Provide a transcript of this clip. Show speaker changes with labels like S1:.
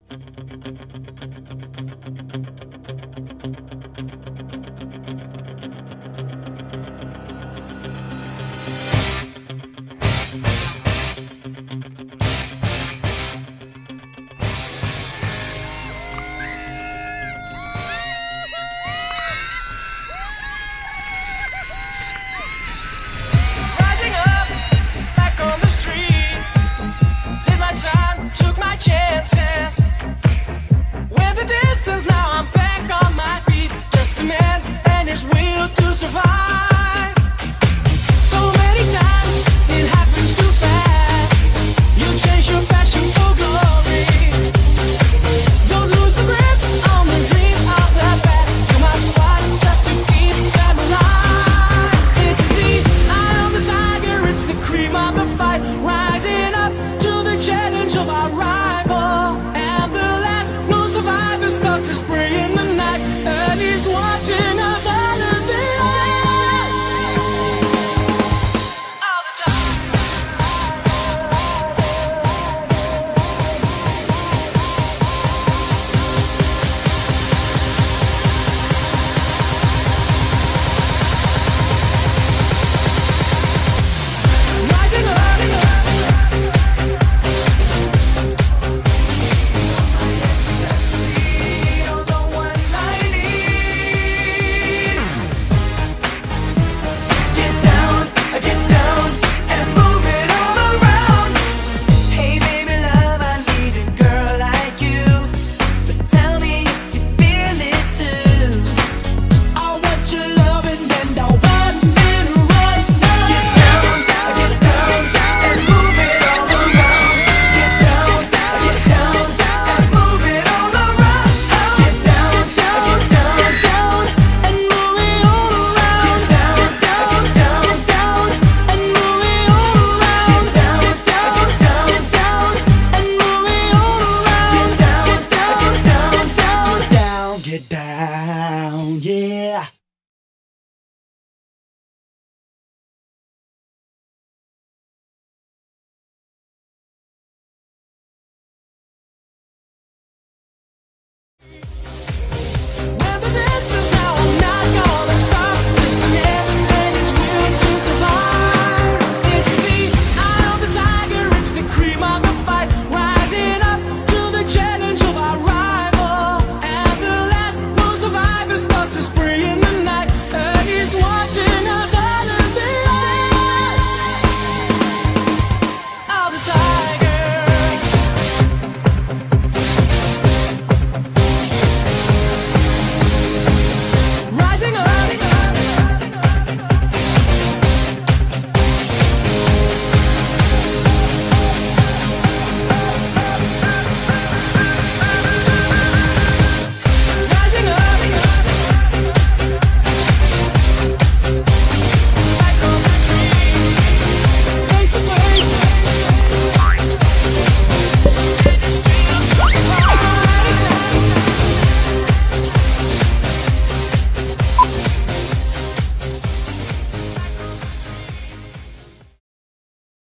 S1: Chances with the distance, now I'm back on my feet. Just a man and his will to survive. So many times it happens too fast. You chase your passion for glory. Don't lose the grip on the dreams of the past. You must fight just to keep them alive. It's the eye of the tiger, it's the cream of the fight, rising up to the challenge of our rise.